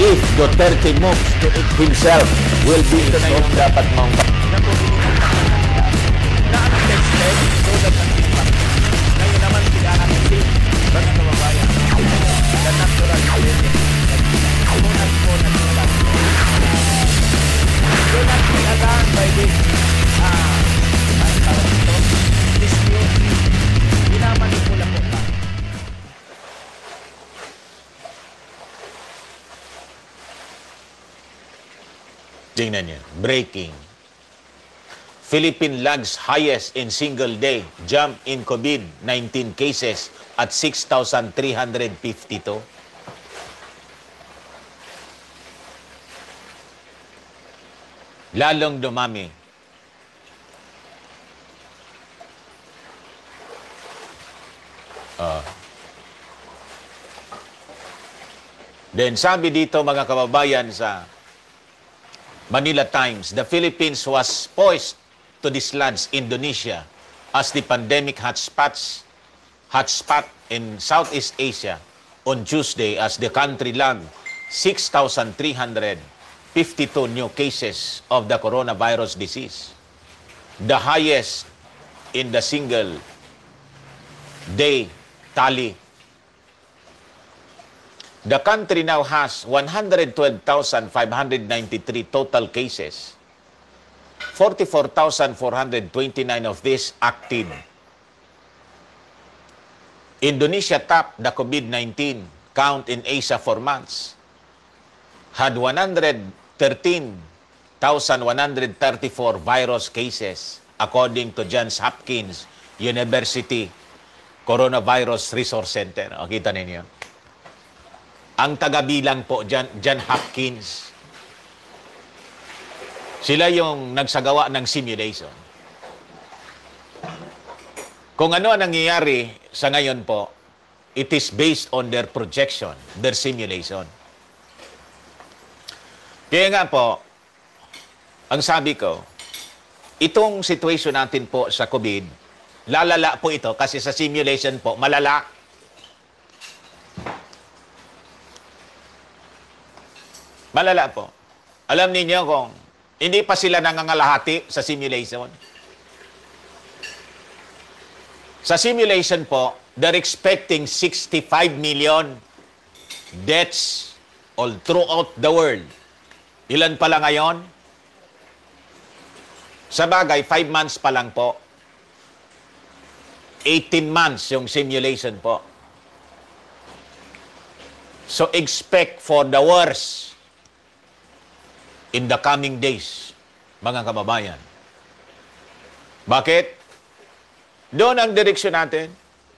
if Duterte moves to it himself, will be resolved dapat mong na-unexpected so that ang ngayon naman pinanatin mga kababayan the natural limit unat po na sila do not be alarmed by this ang tawag ito dispute minamanipula po ba tingnan niyo, breaking. Philippine lags highest in single day, jump in COVID-19 cases at 6,352. Lalong dumami. Then sabi dito mga kababayan sa Manila Times, the Philippines was poised to dislodge Indonesia as the pandemic hotspot in Southeast Asia on Tuesday as the country logged 6,352 new cases of the coronavirus disease, the highest in the single day tally. The country now has 112,593 total cases. 44,429 of these active. Indonesia topped the COVID-19 count in Asia for months. Had 113,134 virus cases according to Johns Hopkins University Coronavirus Resource Center. O, kita ninyo. Ang tagabilang po, John Hopkins, sila yung nagsagawa ng simulation. Kung ano ang nangyayari sa ngayon po, it is based on their projection, their simulation. Kaya nga po, ang sabi ko, itong situation natin po sa COVID, lalala po ito kasi sa simulation po, malala. Malala po. Alam niyo kung hindi pa sila nangangalahati sa simulation. Sa simulation po, they're expecting 65 million deaths all throughout the world. Ilan pala ngayon? Sa bagay, 5 months pa lang po. 18 months yung simulation po. So expect for the worst in the coming days, mga kababayan. Bakit? Doon ang direksyon natin.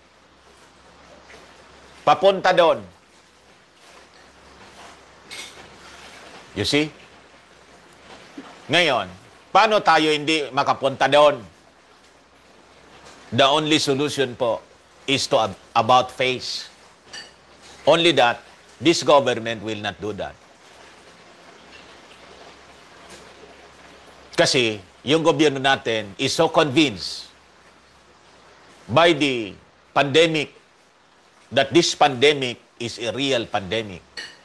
Papunta doon. You see? Ngayon, paano tayo hindi makapunta doon? The only solution po is to about face. Only that, this government will not do that. Kasi yung gobyerno natin is so convinced by the pandemic that this pandemic is a real pandemic.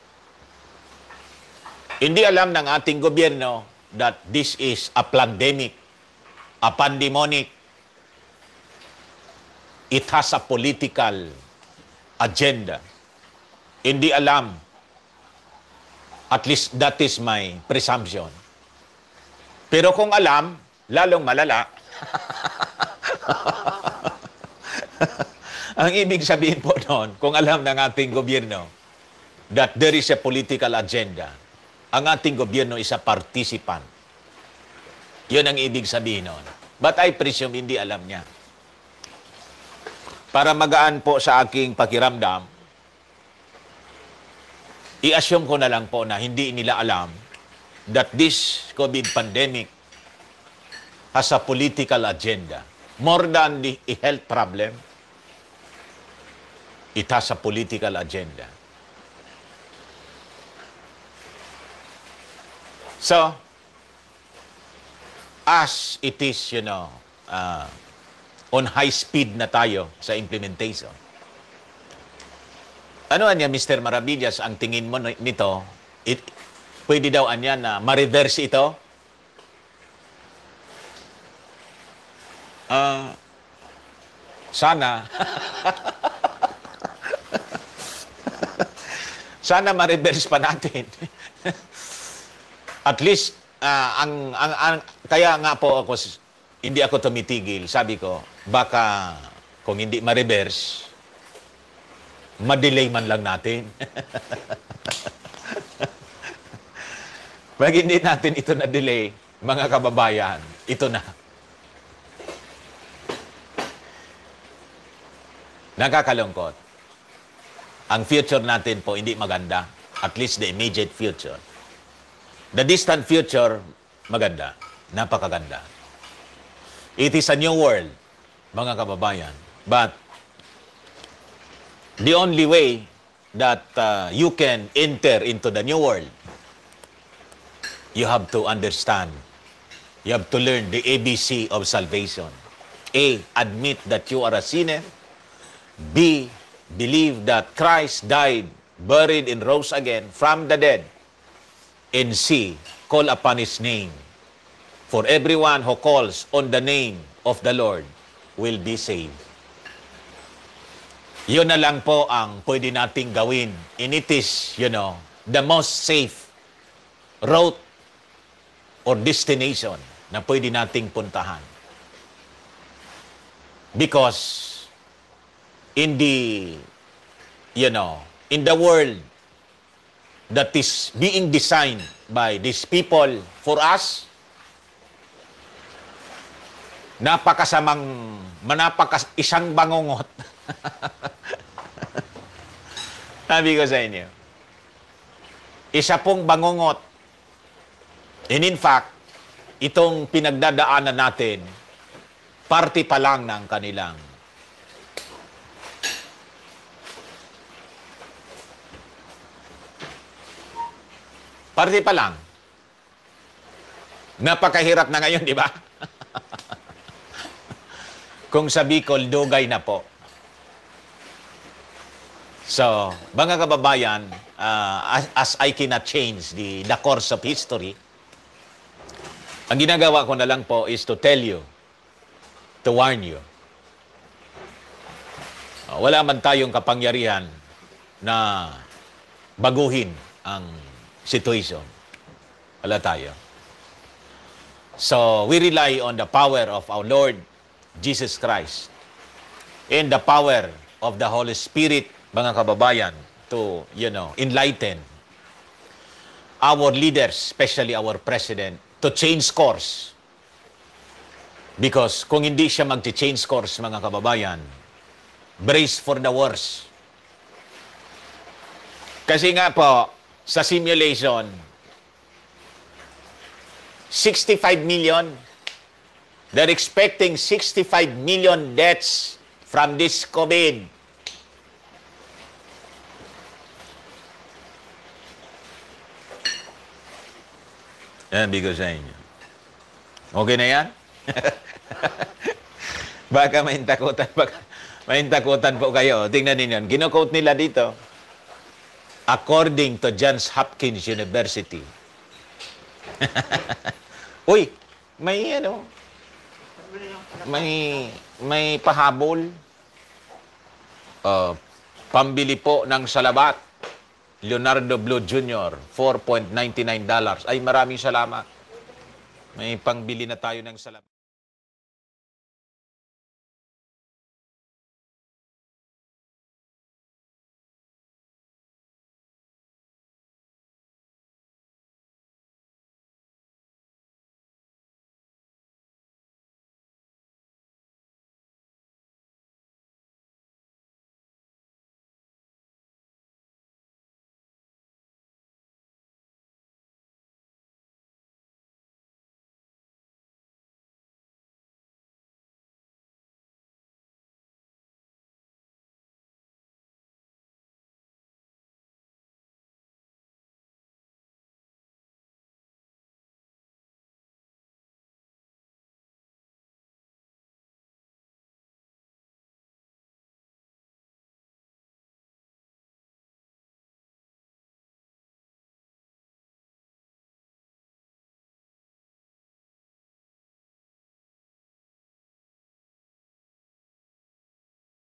Hindi alam ng ating gobyerno that this is a pandemic, a pandemonic. It has a political agenda. Hindi alam. At least that is my presumption. Pero kung alam, lalong malala. Ang ibig sabihin po noon, kung alam ng ating gobyerno that there is a political agenda, ang ating gobyerno is a participant. Yun ang ibig sabihin noon. But I presume hindi alam niya. Para magaan po sa aking pakiramdam, i-assume ko na lang po na hindi nila alam that this COVID pandemic has a political agenda. More than the health problem, it has a political agenda. So, as it is, on high speed na tayo sa implementation. Ano niya, Mr. Maravillas, ang tingin mo nito pwede daw anya na ma-reverse ito? Sana. Sana ma-reverse pa natin. At least, kaya nga po ako, hindi ako tumitigil. Sabi ko, baka kung hindi ma-reverse, ma-delay man lang natin. Pag hindi natin ito na-delay, mga kababayan, ito na. Nakakalungkot. Ang future natin po hindi maganda. At least the immediate future. The distant future, maganda. Napakaganda. It is a new world, mga kababayan. But the only way that you can enter into the new world, you have to understand. You have to learn the ABC of salvation. A, admit that you are a sinner. B, believe that Christ died, buried, and rose again from the dead. And C, call upon His name. For everyone who calls on the name of the Lord will be saved. Yun na lang po ang pwede nating gawin. And it is, the most safe route or destination na pwede nating puntahan. Because in the world that is being designed by these people for us, isang bangungot. Sabi ko sa inyo, isa pong bangungot. And in fact, itong pinagdadaanan natin, parte pa lang ng kanilang parte pa lang. Napakahirap na ngayon, di ba? Kung sa Bicol, dugay na po. So, mga kababayan, as I cannot change the course of history, ang ginagawa ko na lang po is to tell you, to warn you. Wala man tayong kapangyarihan na baguhin ang situation. Wala tayo. So, we rely on the power of our Lord Jesus Christ and the power of the Holy Spirit, mga kababayan, to, enlighten our leaders, especially our President, to change course. Because kung hindi siya mag-change course, mga kababayan, brace for the worst. Kasi nga po, sa simulation, 65 million. They're expecting 65 million deaths from this COVID. Yan, bigo sa inyo. Okay na yan? Baka may takutan po kayo. Tingnan ninyo. Gino-quote nila dito. According to Johns Hopkins University. Uy, may pahabol. Pambili po ng salabat. Leonardo Blue Jr., $4.99. Ay, maraming salamat. May pangbili na tayo ng salabat.